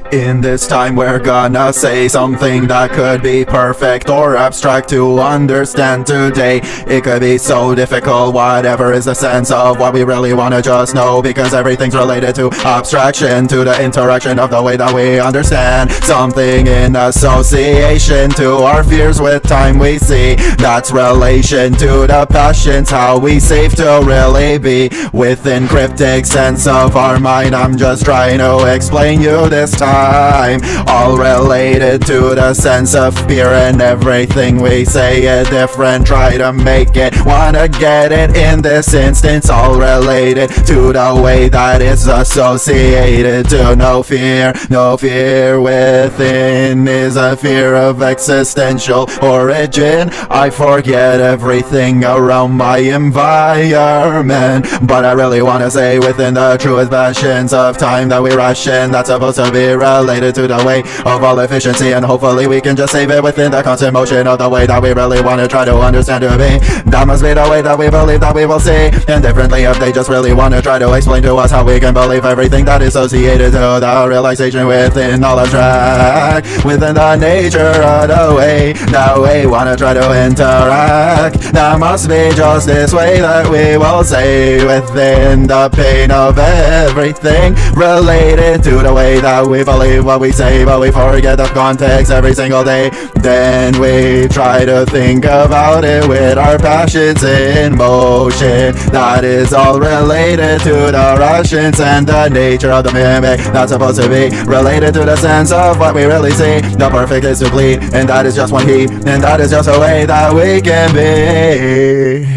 In this time we're gonna say something that could be perfect or abstract to understand today. It could be so difficult, whatever is the sense of what we really wanna just know, because everything's related to abstraction, to the interaction of the way that we understand something in association to our fears with time we see. That's relation to the passions, how we save to really be within cryptic sense of our mind. I'm just trying to explain you this time. All related to the sense of fear, and everything we say is different. Try to make it, wanna get it in this instance. All related to the way that it's associated to no fear. No fear within is a fear of existential origin. I forget everything around my environment, but I really wanna say within the truest passions of time that we rush in, that's supposed to be related to the way of all efficiency, and hopefully we can just save it within the constant motion of the way that we really want to try to understand to be. That must be the way that we believe that we will see, and differently if they just really want to try to explain to us how we can believe everything that is associated to the realization within all abstract, within the nature of the way that we want to try to interact. That must be just this way that we will say within the pain of everything related to the way that we believe what we say, but we forget the context every single day. Then we try to think about it with our passions in motion. That is all related to the Russians and the nature of the mimic. That's supposed to be related to the sense of what we really see. The perfect is to bleed, and that is just one heat, and that is just a way that we can be.